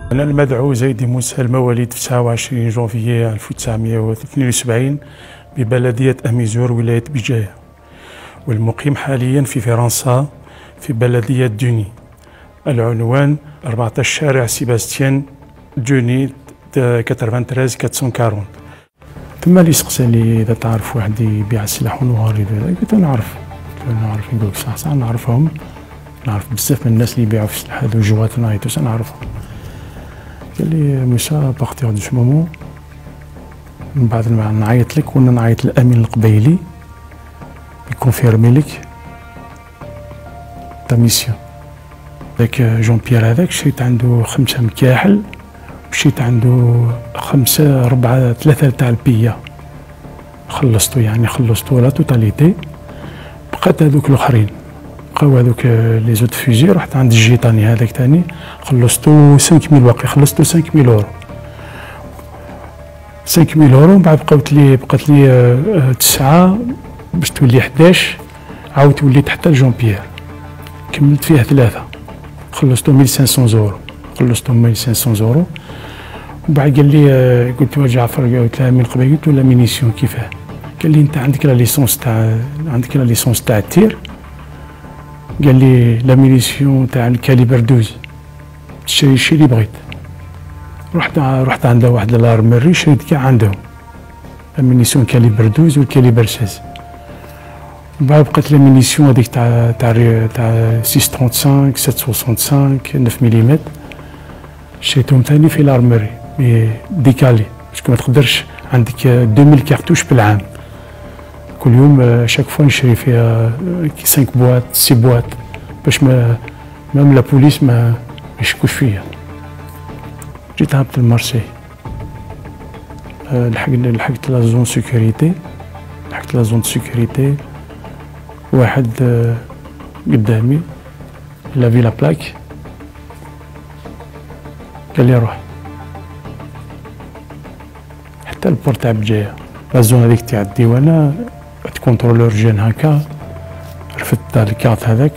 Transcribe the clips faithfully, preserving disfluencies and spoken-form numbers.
أنا المدعو زيدي موسى المواليد في تسعة وعشرين جونفيي ألف وتسعمائة واثنين وسبعين ببلدية أميزور ولاية بجاية، والمقيم حاليا في فرنسا في بلدية دوني. العنوان أربعة عشر شارع سيباستيان دوني ثلاثة وثمانين أربعمائة وأربعين. ثم اللي سقساني إذا تعرف واحد يبيع السلاح ونهاري، قلت له نعرف، قلت له نعرف. يقول لك صح صح نعرفهم، نعرف بزاف من الناس اللي يبيعوا في السلاح هذو جوات نايتوس نعرفهم. قال لي موسى بارتيغ دو سو مومون من بعد ما نعيط لك ولا نعيط للامين القبيلي يكونفيرمي لك تا ميسيون. ذاك جون بيير هذاك شريت عنده خمسه مكاحل، مشيت عنده خمسه ربعه ثلاثه تاع البيه، خلصتو يعني خلصتو لا توتاليتي. بقات هذوك الاخرين بقاو هذوك لي زوت فيزي. رحت عند الجيطاني هذاك تاني خلصتو خمسة آلاف واقي، خلصتو خمسة آلاف اورو، خمسة آلاف اورو. من بعد بقات لي بقات لي تسعه باش تولي حداش، عاودت وليت حتى لجون بيير كملت فيها ثلاثه، خلصتو ألف وخمسمائة اورو، خلصتو ألف وخمسمائة اورو. ومن بعد قال لي، قلت له جعفر، قلت له من قبل، قلت له لا مينيسيون كيفاه؟ قال لي انت عندك لا ليسونس تاع عندك لا ليسونس تاع التير؟ قال لي لا مينيسيون تاع الكاليبر اثناشر تشري الشي اللي بغيت. رحت رحت عند واحد لارمري شريت كاع عندهم لا مينيسيون كاليبر اثناشر والكاليبر ستة عشر. ومن بعد بقات لا مينيسيون هذيك تاع تاع تاع ستمائة وخمسة وثلاثين سبعمائة وخمسة وستين تسعة ملم، شريتهم ثاني في لارمري مي ديكالي باش ما تقدرش عندك ألفين كارتوش بالعام. كل يوم شاك فوا نشري فيها خمسة بواط ستة بواط باش ما مام لا بوليس ما يشكوش فيا. جيت هبطت لمارسي، لحقت لحقت لا زون سيكوريتي، لحقت لا زون سيكوريتي. واحد قدامي لافي لا بلاك قال لي روح حتى البورت تاع بجايه. لا زون هذيك تاع الديوانه كونترولور جين هكا، رفدت الكارت هذاك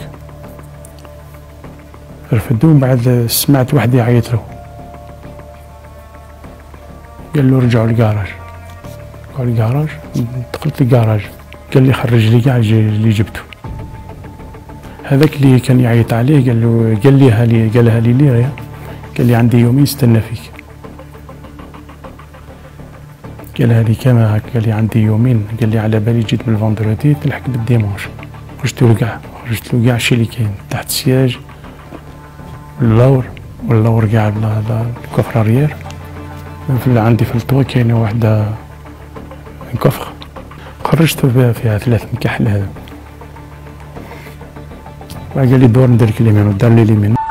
رفدو. من بعد سمعت واحد يعيط له، قال له رجعوا للكراج. قال الكراج، دخلت للكراج، قال لي خرج لي كاع اللي جبته. هذاك اللي كان يعيط عليه قال له قال لي هالي قالها لي لي قال لي عندي يومين نستنى فيك. قال هذه كما هكا، قال لي عندي يومين، قال لي على بالي جيت من الفندردي تلحق بالديمونش. خرجت له كاع خرجت له كاع الشي اللي كاين تحت السياج واللور واللور كاع الكفر اريير. عندي في الطوا كاينه واحده كفر، خرجت فيها ثلاث مكاحل هذا. قال لي دور ندير لك اليمين، ودار لي اليمين.